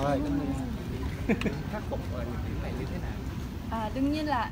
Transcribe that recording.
rồi khắc phục những điểm này như thế nào? Đương nhiên là